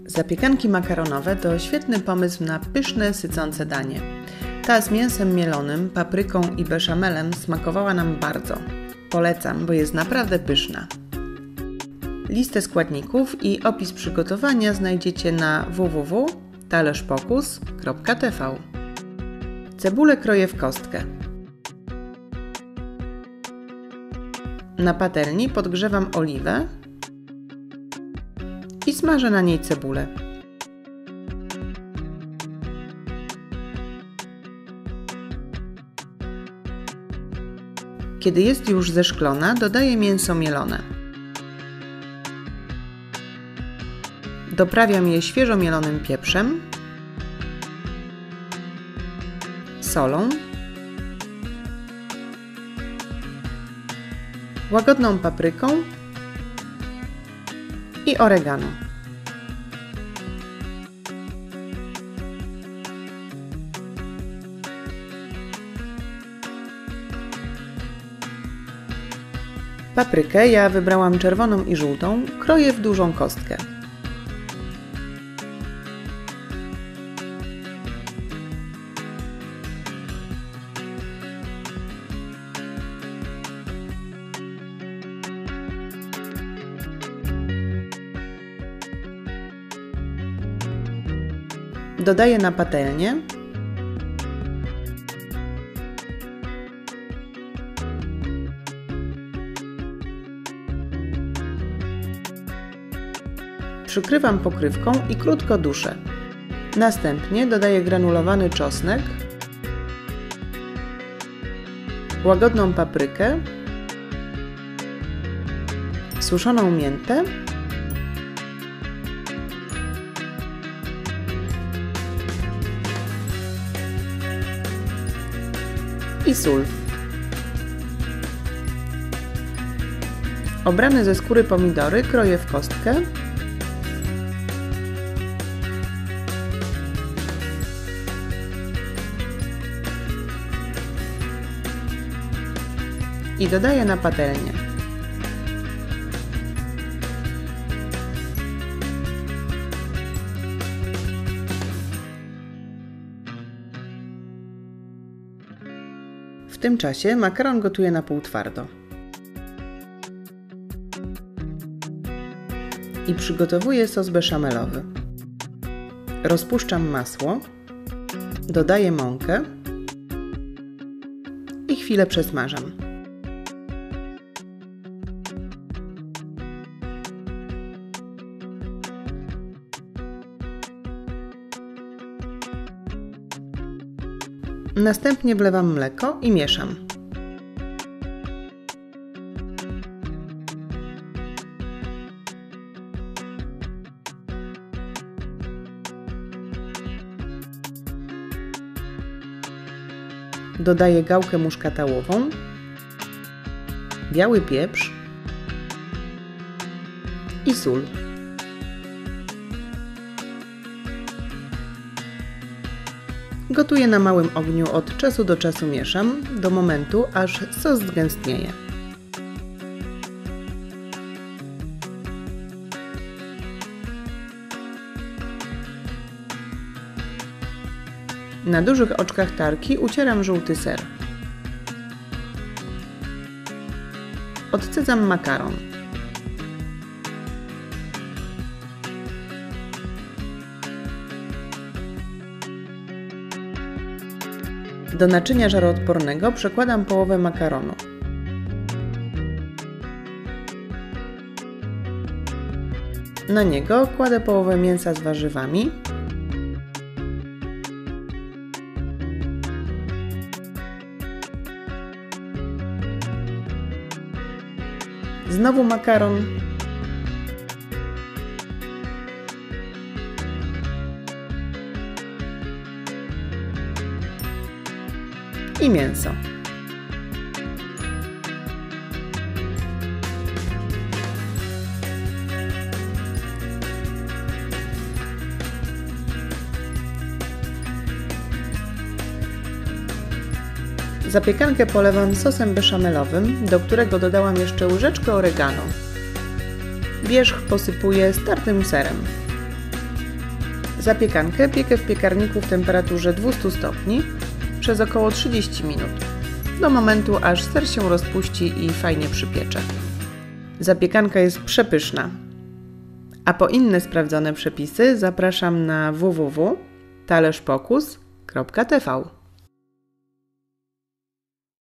Zapiekanki makaronowe to świetny pomysł na pyszne, sycące danie. Ta z mięsem mielonym, papryką i beszamelem smakowała nam bardzo. Polecam, bo jest naprawdę pyszna. Listę składników i opis przygotowania znajdziecie na www.talerzpokus.tv. Cebulę kroję w kostkę. Na patelni podgrzewam oliwę i smażę na niej cebulę. Kiedy jest już zeszklona, dodaję mięso mielone. Doprawiam je świeżo mielonym pieprzem, solą, łagodną papryką i oregano. Paprykę, ja wybrałam czerwoną i żółtą, kroję w dużą kostkę. Dodaję na patelnię. Przykrywam pokrywką i krótko duszę. Następnie dodaję granulowany czosnek, łagodną paprykę, suszoną miętę i sól. Obrane ze skóry pomidory kroję w kostkę. I dodaję na patelnię. W tym czasie makaron gotuję na pół twardo. I przygotowuję sos beszamelowy. Rozpuszczam masło, dodaję mąkę i chwilę przesmażam. Następnie wlewam mleko i mieszam. Dodaję gałkę muszkatałową, biały pieprz i sól. Gotuję na małym ogniu, od czasu do czasu mieszam, do momentu, aż sos zgęstnieje. Na dużych oczkach tarki ucieram żółty ser. Odcedzam makaron. Do naczynia żaroodpornego przekładam połowę makaronu. Na niego kładę połowę mięsa z warzywami. Znowu makaron. I mięso. Zapiekankę polewam sosem beszamelowym, do którego dodałam jeszcze łyżeczkę oregano. Wierzch posypuję startym serem. Zapiekankę piekę w piekarniku w temperaturze 200 stopni przez około 30 minut, do momentu aż ser się rozpuści i fajnie przypiecze. Zapiekanka jest przepyszna. A po inne sprawdzone przepisy zapraszam na www.talerzpokus.tv.